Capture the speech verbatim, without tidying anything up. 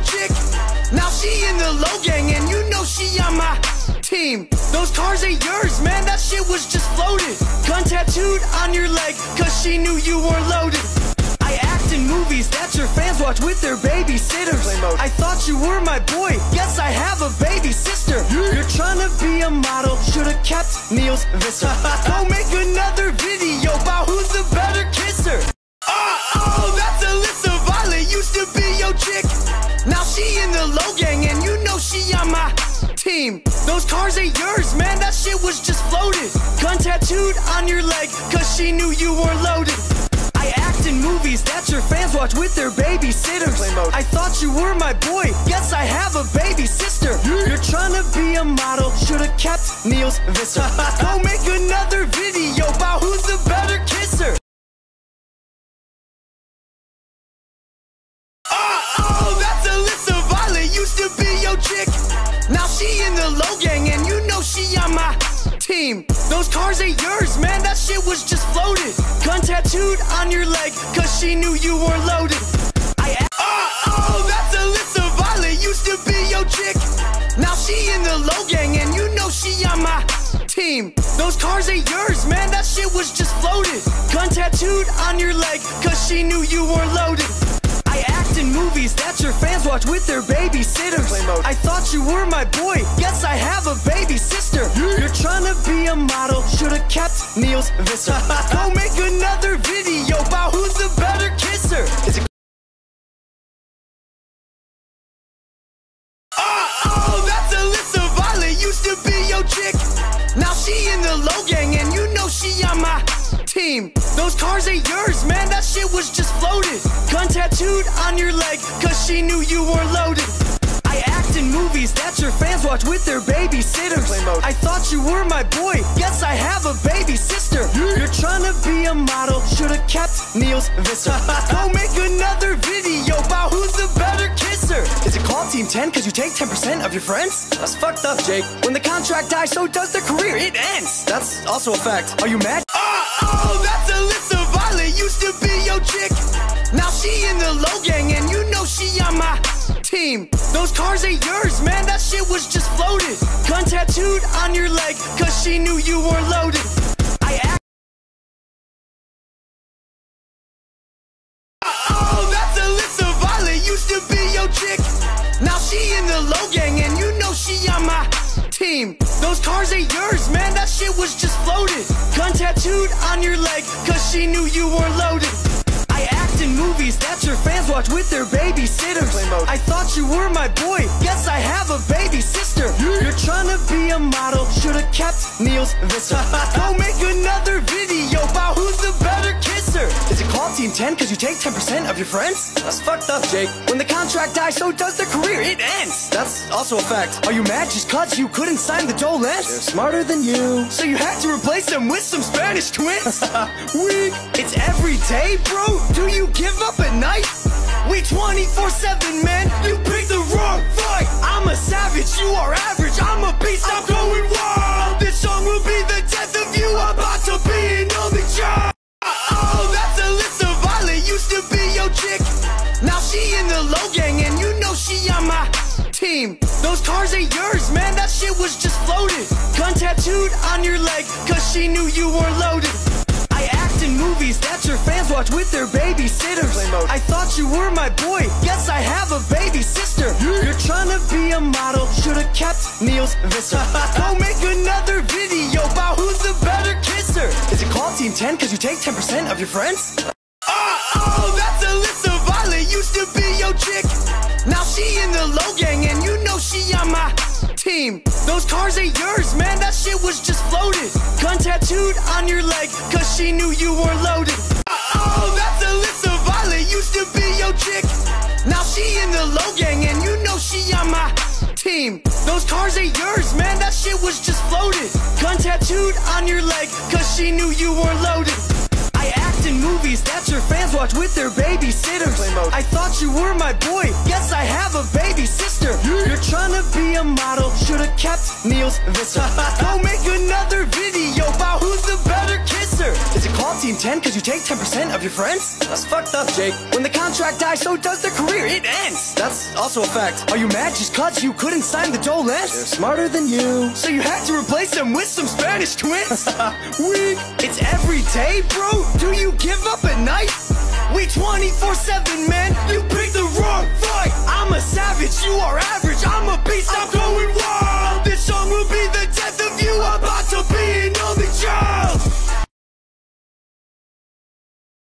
chick. Now she in the low gang and you know she on my team. Those cars ain't yours, man, that shit was just floated. Gun tattooed on your leg, cause she knew you weren't loaded. I act in movies that your fans watch with their babysitters. I thought you were my boy, yes I have a baby sister. You're trying to be a model, should've kept Neil's Visser. Go make another video about who's the better kisser. Oh, oh, that's Alyssa Violet, used to be your chick. Now she in the low gang and you know she on my team. Those cars ain't yours, man, that shit was just floated. Gun tattooed on your leg, cause she knew you weren't loaded. I act in movies that your fans watch with their babysitters. I thought you were my boy, yes I have a baby sister. You're trying to be a model, should've kept Neil's Visser. Go make another video about who's the better kisser. Oh, oh, that's Alyssa Violet, used to be your chick. Now she in the low gang and you know she on my team. Those cars ain't yours, man, that shit was just floated. Gun tattooed on your leg, cause she knew you weren't loaded. I Oh, oh, that's Alyssa Violet, used to be your chick. Now she in the low gang and you know she on my team. Those cars ain't yours, man, that shit was just floated. Gun tattooed on your leg, cause she knew you weren't loaded. I act in movies that your fans watch with their babysitters. I thought you were my boy, yes I have a baby sister. You're trying to be a model, should've kept Neil's Visser. Go make another video about who's the better kisser. Is it Oh, oh, that's Alyssa Violet, used to be your chick. Now she in the low gang and you know she on my team. Those cars ain't yours, man, that shit was just floated. Gun tattooed on your leg, cause she knew you weren't loaded. I act in movies that your fans watch with their babysitters. I thought you were my boy, yes I have a baby sister. You're trying to be a model, should've kept Neil's Visser. Go make another video about who's the better kisser. Is it called Team ten cause you take ten percent of your friends? That's fucked up, Jake. When the contract dies, so does their career, it ends. That's also a fact. Are you mad? Oh, oh, that's Alyssa Violet, used to be your chick. Now she in the low gang and you know she on my team. Those cars ain't yours, man, that shit was just floated. Gun tattooed on your leg, cause she knew you weren't loaded. I act Oh, that's Alyssa Violet, used to be your chick. Now she in the low gang and you know she on my team. Those cars ain't yours, man, that shit was just floated. Gun tattooed on your leg, cause she knew you weren't loaded. I act in movies that your fans watch with their babysitters. I thought you were my boy, yes I have a baby sister. You're trying to be a model, should've kept Neil's Visser. Go make another video about who's the better kisser. Is it called Team ten cause you take ten percent of your friends? That's fucked up, Jake. When the contract dies, so does their career, it ends. That's also a fact. Are you mad just cause you couldn't sign the Dolenz? They're smarter than you, so you had to replace them with some Spanish twins? Weak. It's every day, bro. Do you give up at night? We twenty-four seven, man, you picked the wrong fight. I'm a savage, you are average, I'm a beast, I'm going wild. This song will be the death of you, about to be an only child. Oh, that's Alyssa Violet, used to be your chick. Now she in the low gang and you know she on my team. Those cars ain't yours, man, that shit was just floated. Gun tattooed on your leg, cause she knew you weren't loaded. I act in movies that your fans watch with their babysitters. I thought you were my boy, yes I have a baby sister. You're trying to be a model, should've kept Neil's Visser. Go make another video about who's the better kisser. Is it called Team ten cause you take ten percent of your friends? Oh, oh, that's Alyssa Violet, used to be your chick. Now she in the low gang and you know she on my team. Those cars ain't yours, man, that shit was just floated. Gun tattooed on your leg, cause she knew you weren't loaded. Oh, that's Alyssa Violet, used to be your chick. Now she in the low gang and you know she on my team. Those cars ain't yours, man, that shit was just floated. Gun tattooed on your leg, cause she knew you weren't loaded. I act in movies that your fans watch with their babysitters. I thought you were my boy, yes I have a baby sister. You're trying to be a model, should've kept Neil's Visser. Go make another video about who's the better kisser. answer. Is it called Team ten because you take ten percent of your friends? That's fucked up, Jake. When the contract dies, so does their career. It ends. That's also a fact. Are you mad just cause you couldn't sign the Dolenz? They're smarter than you. So you had to replace them with some Spanish twins? Weak. It's every day, bro? Do you give up at night? We twenty-four seven, man. You picked the wrong fight. I'm a savage, you are average. I'm a beast, I'm